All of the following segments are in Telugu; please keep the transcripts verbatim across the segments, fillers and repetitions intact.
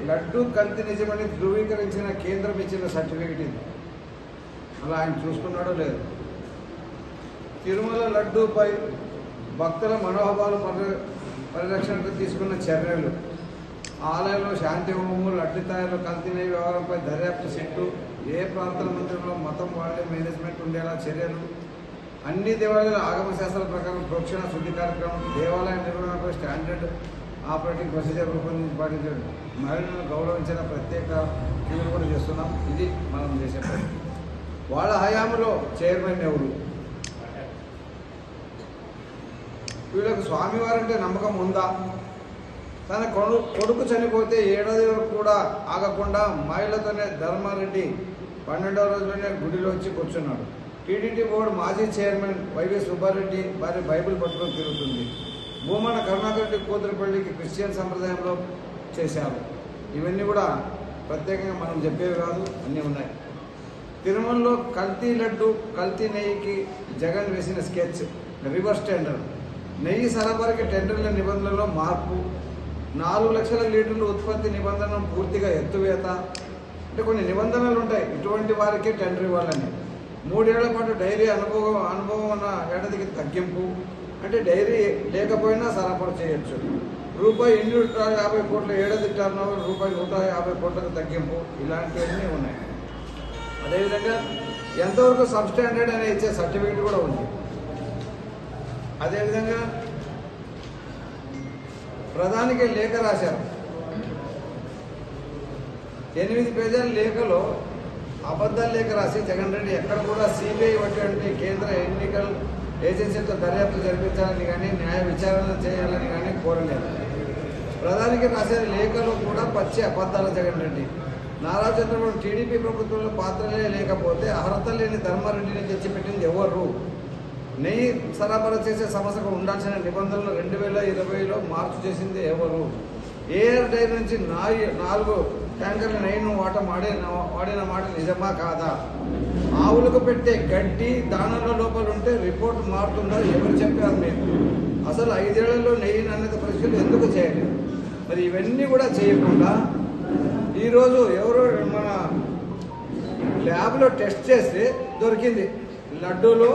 లడ్డు కల్తీ నిజమని ధృవీకరించిన కేంద్రం ఇచ్చిన సర్టిఫికెట్ ఇది. అలా ఆయన చూసుకున్నాడో లేదు. తిరుమల లడ్డూపై భక్తుల మనోభావాలు పరి పరిరక్షణకు తీసుకున్న చర్యలు, ఆలయంలో శాంతి హోమము, లడ్డు తయారు కల్తీ నెయ్యి వ్యవహారంపై దర్యాప్తు సెట్టు, ఏ ప్రాంతాల మందిరంలో మతం వాడే మేనేజ్మెంట్ ఉండేలా చర్యలు, అన్ని దేవాలయాల ఆగమ శాస్త్రాల ప్రకారం ప్రోక్షణ శుద్ధి కార్యక్రమం, దేవాలయ నిర్వహణపై స్టాండర్డ్ ఆపరేటింగ్ ప్రొసీజర్ రూపొందించి పాటించడం, మహిళలను గౌరవించిన ప్రత్యేక క్యూలు కూడా చేస్తున్నాం. ఇది మనం చేసే పని. వాళ్ళ హయాంలో చైర్మన్ ఎవరు? వీళ్ళకు స్వామివారంటే నమ్మకం ఉందా? తన కొడు కొడుకు చనిపోతే ఏడాది వరకు కూడా ఆగకుండా మహిళతోనే ధర్మారెడ్డి పన్నెండవ రోజులోనే గుడిలో వచ్చి కూర్చున్నాడు. టీడీటీ బోర్డు మాజీ చైర్మన్ వైవి సుబ్బారెడ్డి భార్య బైబిల్ పట్టుకొని తిరుగుతుంది. భూమన కరుణాకర్ రెడ్డి కూతురు పెళ్లికి క్రిస్టియన్ సంప్రదాయంలో చేశారు. ఇవన్నీ కూడా ప్రత్యేకంగా మనం చెప్పేవి కాదు, అన్నీ ఉన్నాయి. తిరుమలలో కల్తీ లడ్డు కల్తీ నెయ్యికి జగన్ వేసిన స్కెచ్, రివర్స్ టెండర్, నెయ్యి సరఫరాకి టెండర్ల నిబంధనలలో మార్పు, నాలుగు లక్షల లీటర్ల ఉత్పత్తి నిబంధనను పూర్తిగా ఎత్తువేత. అంటే కొన్ని నిబంధనలు ఉంటాయి, ఇటువంటి వారికే టెండర్ ఇవ్వాలని. మూడేళ్ల పాటు డైరీ అనుభవం అనుభవం ఉన్న ఏడాదికి తగ్గింపు, అంటే డైరీ లేకపోయినా సరఫరా చేయొచ్చు. రూపాయి ఎన్నూట యాభై కోట్ల ఏడాది టర్న్ ఓవర్ రూపాయి నూట యాభై కోట్లకు తగ్గింపు, ఇలాంటివన్నీ ఉన్నాయి. అదేవిధంగా ఎంతవరకు సబ్స్టాండర్డ్ అనే ఇచ్చే సర్టిఫికేట్ కూడా ఉంది. అదేవిధంగా ప్రధానికి లేఖ రాశారు. ఎనిమిది పేజీల లేఖలో అబద్ధాల లేఖ రాసి జగన్ రెడ్డి ఎక్కడ కూడా సిబిఐ వంటి కేంద్ర ఎన్నికల ఏజెన్సీతో దర్యాప్తు జరిపించాలని కానీ న్యాయ విచారణ చేయాలని కానీ కోరలేదు. ప్రధానికి రాసే లేఖలో కూడా పచ్చి అబద్ధాల జగన్ రెడ్డి. నారా చంద్రబాబు టీడీపీ ప్రభుత్వంలో పాత్రలే లేకపోతే అర్హత లేని ధర్మారెడ్డిని తెచ్చిపెట్టింది ఎవరు? నెయ్యి సరఫరా చేసే సంస్థకు ఉండాల్సిన నిబంధనలు రెండు వేల ఇరవైలో మార్పు చేసింది ఎవరు? ఏఆర్ డైరీ నుంచి నాలుగు ట్యాంకర్ల నెయ్యిను వాట వాడిన వాడిన మాట నిజమా కాదా? ఆవులకు పెట్టే గడ్డి దానాల లోపల ఉంటే రిపోర్ట్ మారుతుందా? ఎవరు చెప్పారు మీకు? అసలు ఐదేళ్లలో నెయ్యి నాణ్యత పరీక్షలు ఎందుకు చేయలేదు? మరి ఇవన్నీ కూడా చేయకుండా ఈరోజు ఎవరో మన ల్యాబ్లో టెస్ట్ చేస్తే దొరికింది లడ్డూలో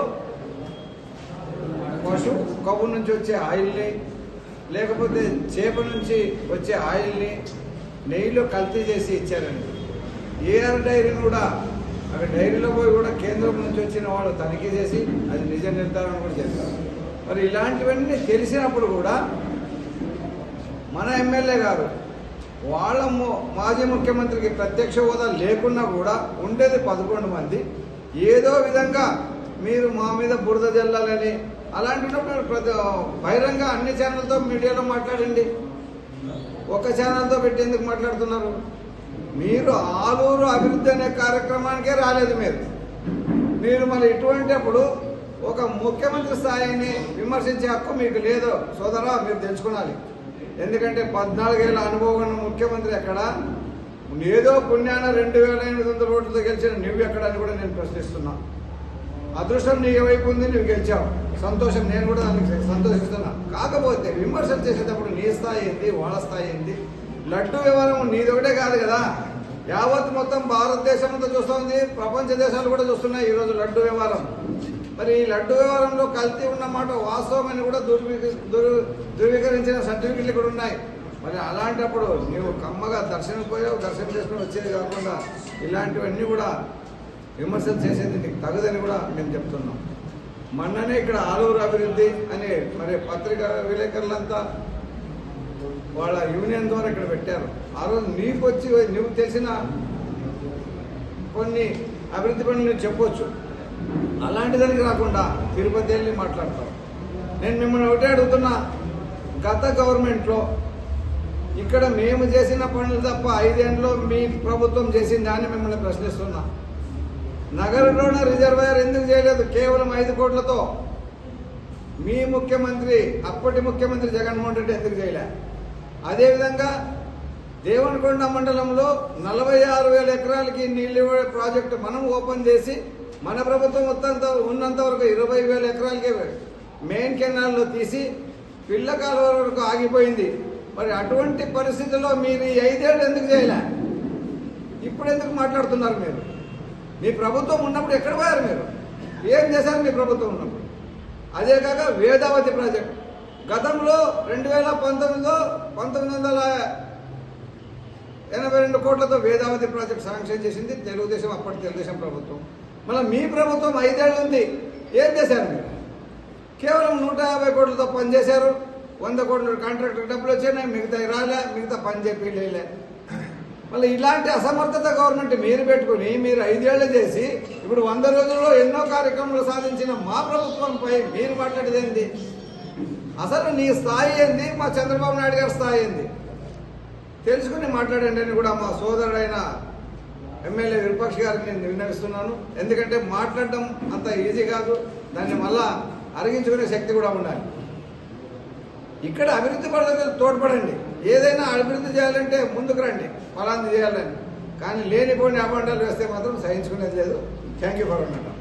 పశు కొవ్వు నుంచి వచ్చే ఆయిల్ని, లేకపోతే చేప నుంచి వచ్చే ఆయిల్ని నెయ్యిలో కల్తీ చేసి ఇచ్చారండి. ఏఆర్ డైరీని కూడా అక్కడ డైరీలో పోయి కూడా కేంద్రం నుంచి వచ్చిన వాళ్ళు తనిఖీ చేసి అది నిజ నిర్ధారణ కూడా చేస్తారు. మరి ఇలాంటివన్నీ తెలిసినప్పుడు కూడా మన ఎమ్మెల్యే గారు వాళ్ళ మాజీ ముఖ్యమంత్రికి ప్రత్యక్ష హోదా లేకున్నా కూడా ఉండేది పదకొండు మంది, ఏదో విధంగా మీరు మా మీద బురద జల్లాలని అలాంటినప్పుడు ప్రతి బహిరంగ అన్ని ఛానల్తో మీడియాలో మాట్లాడండి. ఒక ఛానల్తో పెట్టి ఎందుకు మాట్లాడుతున్నారు? మీరు ఆలూరు అభివృద్ధి అనే కార్యక్రమానికే రాలేదు. మీరు మీరు మళ్ళీ ఇటువంటి అప్పుడు ఒక ముఖ్యమంత్రి స్థాయిని విమర్శించే హక్కు మీకు లేదు సోదరా, మీరు తెలుసుకునాలి. ఎందుకంటే పద్నాలుగేళ్ల అనుభవం ఉన్న ముఖ్యమంత్రి ఎక్కడ? ఏదో పుణ్యాన రెండు వేల ఎనిమిది వందల ఓట్లతో గెలిచిన నువ్వు ఎక్కడ అని కూడా నేను ప్రశ్నిస్తున్నా. అదృష్టం నీ వైపు ఉంది, నువ్వు గెలిచావు, సంతోషం, నేను కూడా దానికి సంతోషిస్తున్నా. కాకపోతే విమర్శలు చేసేటప్పుడు నీ స్థాయి ఏంది, వాళ్ళ స్థాయి ఏంది? లడ్డు వ్యవహారం నీది ఒకటే కాదు కదా, యావత్ మొత్తం భారతదేశంతో చూస్తుంది, ప్రపంచ దేశాలు కూడా చూస్తున్నాయి ఈరోజు లడ్డు వ్యవహారం. మరి ఈ లడ్డు వ్యవహారంలో కల్తీ ఉన్నమాట వాస్తవం అని కూడా ధృవీ ధృవీకరించిన సర్టిఫికెట్లు కూడా ఉన్నాయి. మరి అలాంటప్పుడు నువ్వు కమ్మగా దర్శనం పోయావు, దర్శనం చేసుకుని వచ్చేది కాకుండా ఇలాంటివన్నీ కూడా విమర్శలు చేసేది నీకు తగదని కూడా మేము చెప్తున్నాం. మొన్ననే ఇక్కడ ఆలూరు అభివృద్ధి అని మరి పత్రికా విలేకరులంతా వాళ్ళ యూనియన్ ద్వారా ఇక్కడ పెట్టారు. ఆ రోజు నీకు వచ్చి నువ్వు తెలిసిన కొన్ని అభివృద్ధి పనులు నువ్వు చెప్పొచ్చు, అలాంటి దానికి రాకుండా తిరుపతి వెళ్ళి మాట్లాడతావు. నేను మిమ్మల్ని ఒకటే అడుగుతున్నా, గత గవర్నమెంట్లో ఇక్కడ మేము చేసిన పనులు తప్ప ఐదేండ్లో మీ ప్రభుత్వం చేసిందా అని మిమ్మల్ని ప్రశ్నిస్తున్నా. నగరంలోన రిజర్వాయర్ ఎందుకు చేయలేదు? కేవలం ఐదు కోట్లతో. మీ ముఖ్యమంత్రి అప్పటి ముఖ్యమంత్రి జగన్మోహన్ రెడ్డి ఎందుకు చేయలే? అదేవిధంగా దేవనకొండ మండలంలో నలభై ఆరు వేల ఎకరాలకి నీళ్ళు ప్రాజెక్టు మనం ఓపెన్ చేసి మన ప్రభుత్వం మొత్తంత ఉన్నంత వరకు ఇరవై వేల ఎకరాలకి మెయిన్ కెనాల్లో తీసి పిల్ల కాలువ వరకు ఆగిపోయింది. మరి అటువంటి పరిస్థితుల్లో మీరు ఈ ఐదేళ్ళు ఎందుకు చేయలే? ఇప్పుడు ఎందుకు మాట్లాడుతున్నారు? మీరు మీ ప్రభుత్వం ఉన్నప్పుడు ఎక్కడ పోయారు? మీరు ఏం చేశారు మీ ప్రభుత్వం ఉన్నప్పుడు? అదే కాక వేదావతి ప్రాజెక్ట్ గతంలో రెండు వేల పంతొమ్మిదిలో పంతొమ్మిది వందల ఎనభై రెండు కోట్లతో వేదావతి ప్రాజెక్ట్ శాంక్షన్ చేసింది తెలుగుదేశం, అప్పటి తెలుగుదేశం ప్రభుత్వం. మళ్ళీ మీ ప్రభుత్వం ఐదేళ్ళు ఉంది, ఏం చేశారు మీరు? కేవలం నూట యాభై కోట్లతో పనిచేశారు. వంద కోట్ల కాంట్రాక్టర్ డబ్బులు వచ్చాయి, మిగతా రాలే, మిగతా పని చెప్పి లేలే. మళ్ళీ ఇలాంటి అసమర్థత గవర్నమెంట్ మీరు పెట్టుకుని మీరు ఐదేళ్లు చేసి ఇప్పుడు వంద రోజుల్లో ఎన్నో కార్యక్రమాలు సాధించిన మా ప్రభుత్వంపై మీరు మాట్లాడేది ఏంది? అసలు నీ స్థాయి ఏంది, మా చంద్రబాబు నాయుడు గారి స్థాయి ఏంది తెలుసుకుని మాట్లాడండి అని కూడా మా సోదరుడైన ఎమ్మెల్యే విరూపాక్ష గారికి నేను విన్నవిస్తున్నాను. ఎందుకంటే మాట్లాడడం అంత ఈజీ కాదు, దాన్ని మళ్ళా అరిగించుకునే శక్తి కూడా ఉండాలి. ఇక్కడ అభివృద్ధి పనులకు తోడ్పడండి. ఏదైనా అభివృద్ధి చేయాలంటే ముందుకు రండి, ఫలాన్ని చేయాలని. కానీ లేనిపోయిన అభాండాలు వేస్తే మాత్రం సహించుకునేది లేదు. థ్యాంక్ యూ ఫర్ అన్నమాట.